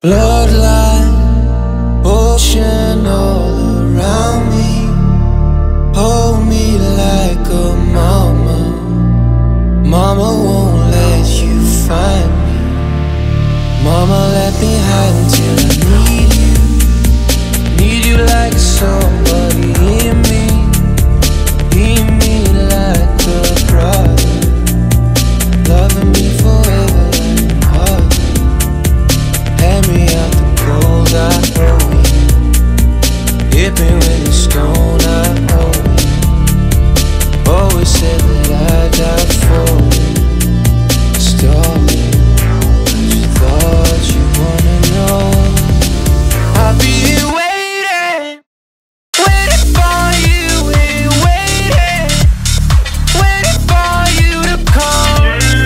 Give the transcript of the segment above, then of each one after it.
Bloodline, ocean all around me. Hold me like a mama. Mama won't let you find me. Mama, let me hide until I need you. Need you like somebody in me. Hear me like a brother, loving me forever and harder. Hand me out the cold, I throw you. Hit me with a stone, I hold you. Always said that I'd die for you. Starving, I just thought you wanna know. I'll be here waiting, waiting for you, waiting, waiting for you to come.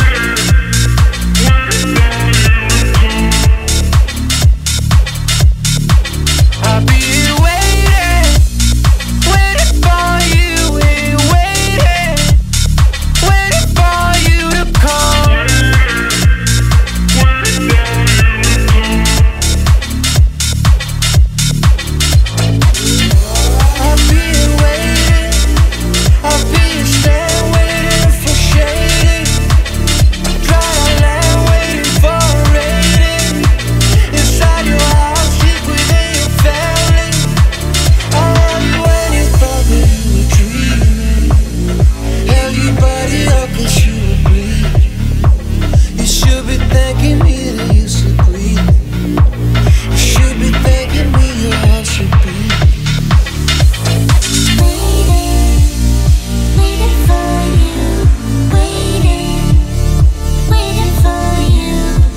I'll be here waiting, waiting for you, waiting, waiting for you to come. I'll be here waiting, I'll be here stand waiting for shading. Dry land waiting for rain. Inside your house, deep within your family. I love you when you thought that you were dreaming. Held your body up and you were bleeding. You should be thanking me that you still breathe. You should be thanking me your heart should beat. Waiting for you, waiting for you,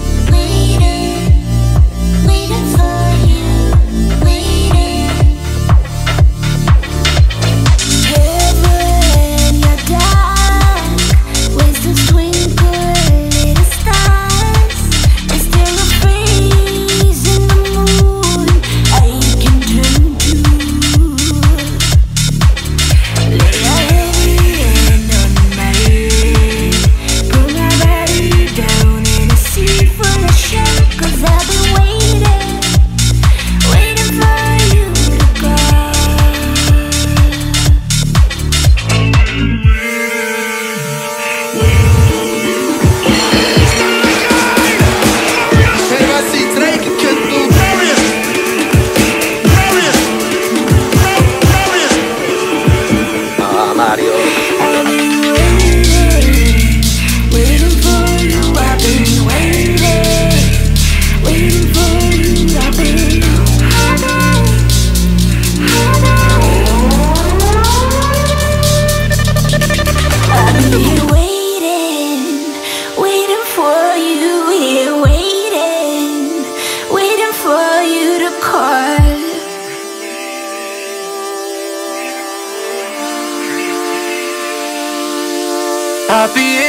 waiting for you, waiting. Heaven, you're dark, wisdom twinkle, little stars. There's still a breeze in the moon I can turn to. Lay your hand on my head, pull my body down in a sea full of shame. 'Cause I've been waiting, waiting for you to go. Hey, vai si trek que tu glorious, glorious, glorious. Mario. I've been waiting for you. I've been waiting for you. I've been here waiting for you. Here waiting for you to call. I'll be